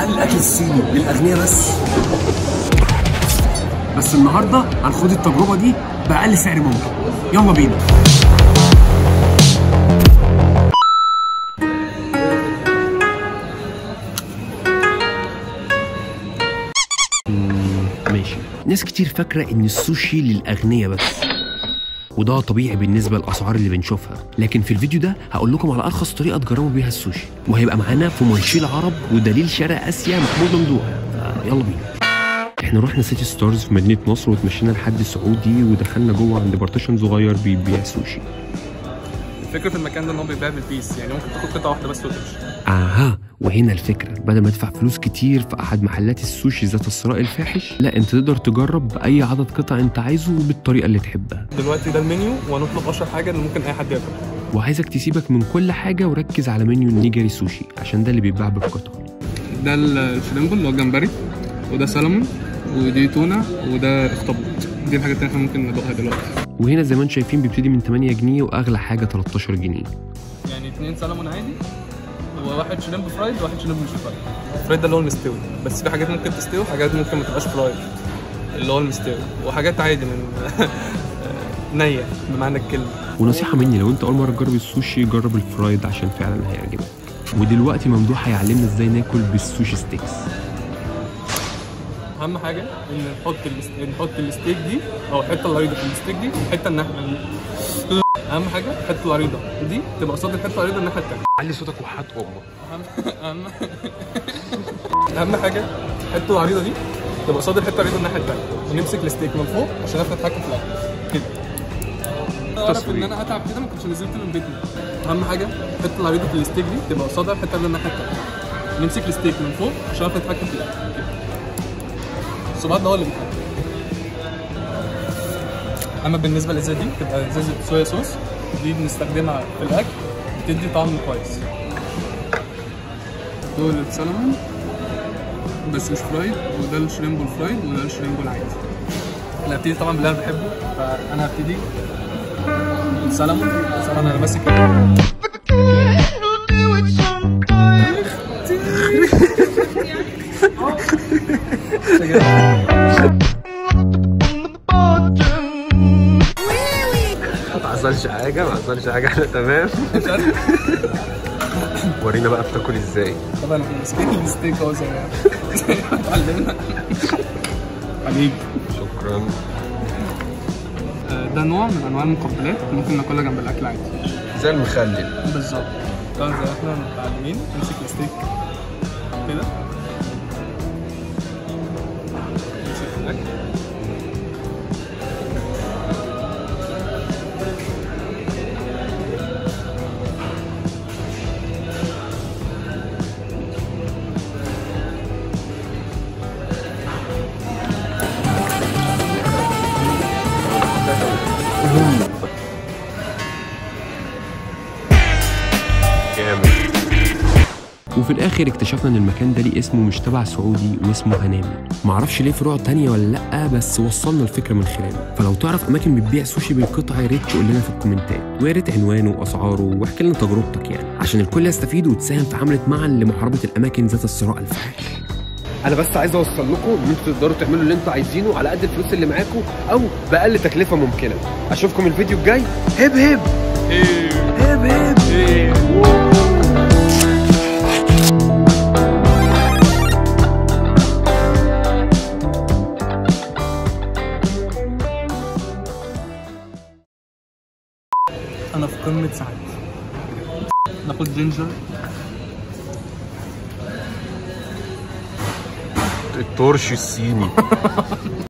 هل الاكل الصيني للاغنياء بس النهارده هنخوض التجربه دي باقل سعر ممكن. يلا بينا. ماشي. ناس كتير فاكره ان السوشي للاغنياء بس، وده طبيعي بالنسبه للاسعار اللي بنشوفها، لكن في الفيديو ده هقول لكم على ارخص طريقه تجربوا بيها السوشي، وهيبقى معانا في منشي العرب ودليل شرق اسيا محمود ممدوح. يلا بينا. احنا رحنا سيتي ستارز في مدينه نصر واتمشينا لحد سعودي ودخلنا جوه عند بارتيشن صغير بيبيع سوشي. فكره المكان ده ان هو بيبيع بالبيس، يعني ممكن تاخد قطعه واحده بس وتمشي. وهنا الفكره، بدل ما ادفع فلوس كتير في احد محلات السوشي ذات الثراء الفاحش، لا انت تقدر تجرب باي عدد قطع انت عايزه وبالطريقه اللي تحبها. دلوقتي ده المنيو وهنطلب اشهر حاجه اللي ممكن اي حد ياكلها، وعايزك تسيبك من كل حاجه وركز على منيو النيجري سوشي عشان ده اللي بيتباع بالقطع. ده الشريمبو اللي هو الجمبري، وده سلمون، ودي تونه، وده اخطبوط. دي الحاجات اللي احنا ممكن ندوقها دلوقتي. وهنا زي ما انتم شايفين بيبتدي من 8 جنيه واغلى حاجه 13 جنيه. يعني 2 سلمون عادي وواحد شريمب فرايد وواحد شريمب مش فرايد. الفرايد ده اللي هو المستوي، بس في حاجات ممكن تستوي وحاجات ممكن ما تبقاش فرايد اللي هو المستوي، وحاجات عادي من نيه بمعنى الكلمه. ونصيحه مني، لو انت اول مره تجرب السوشي جرب الفرايد عشان فعلا هيعجبك. ودلوقتي ممدوح هيعلمنا ازاي ناكل بالسوشي ستيكس. اهم حاجه ان نحط الستيك دي او الحته العريضه في الستيك دي، الحته الناحيه اهم حاجه الحته العريضه دي تبقى قصاد الحته العريضه الناحيه الثانيه. علي صوتك وحات امك. اهم حاجه الحته العريضه دي تبقى قصاد الحته العريضه الناحيه الثانيه، ونمسك الستيك من فوق عشان نعرف نتحكم في الاكل كده. اعرف ان انا اتعب كده ما كنتش نزلت من بيتنا. اهم حاجه الحته العريضه في الستيك دي تبقى قصادها الحته العريضه الناحيه الثانيه، نمسك الستيك من فوق عشان نعرف نتحكم في الاكل كده. الصباط ده هو اللي بيتحكم. اما بالنسبه للازازه دي تبقى ازازه صويا صوص، دي بنستخدمها في الاكل بتدي طعم كويس. دول السلمون بس مش فرايد، وده الشريمبو الفرايد، وده الشريمبو العادي. انا هبتدي طبعا باللي انا بحبه، فانا هبتدي السلمون. طبعا انا ماسك ما حصلش حاجه احنا تمام. ورينا بقى بتاكل ازاي. طبعا ماسكين الستيك اهو زي ما اتعلمنا. حبيبي شكرا. ده نوع من انواع المقبلات ممكن ناكلها جنب الاكل عادي زي المخلل بالظبط. طبعا زي احنا متعلمين نمسك الستيك كده، نمسك الاكل جامد. وفي الاخر اكتشفنا ان المكان ده ليه اسمه مش تبع سعودي واسمه هنامي. معرفش ليه فروع تانية ولا لا، بس وصلنا الفكره من خلاله. فلو تعرف اماكن بتبيع سوشي بالقطعه يا ريت تقول لنا في الكومنتات، ويا ريت عنوانه واسعاره، واحكي لنا تجربتك يعني عشان الكل يستفيد وتساهم في حمله معا لمحاربه الاماكن ذات الثراء الفاحش. انا بس عايز اوصل لكم ان انتوا تقدروا تعملوا اللي انتوا عايزينه على قد الفلوس اللي معاكم او باقل تكلفه ممكنه. اشوفكم الفيديو الجاي. هب هب هب هب. انا في قمه سعادتي. ناخد جينجر الترش الصيني.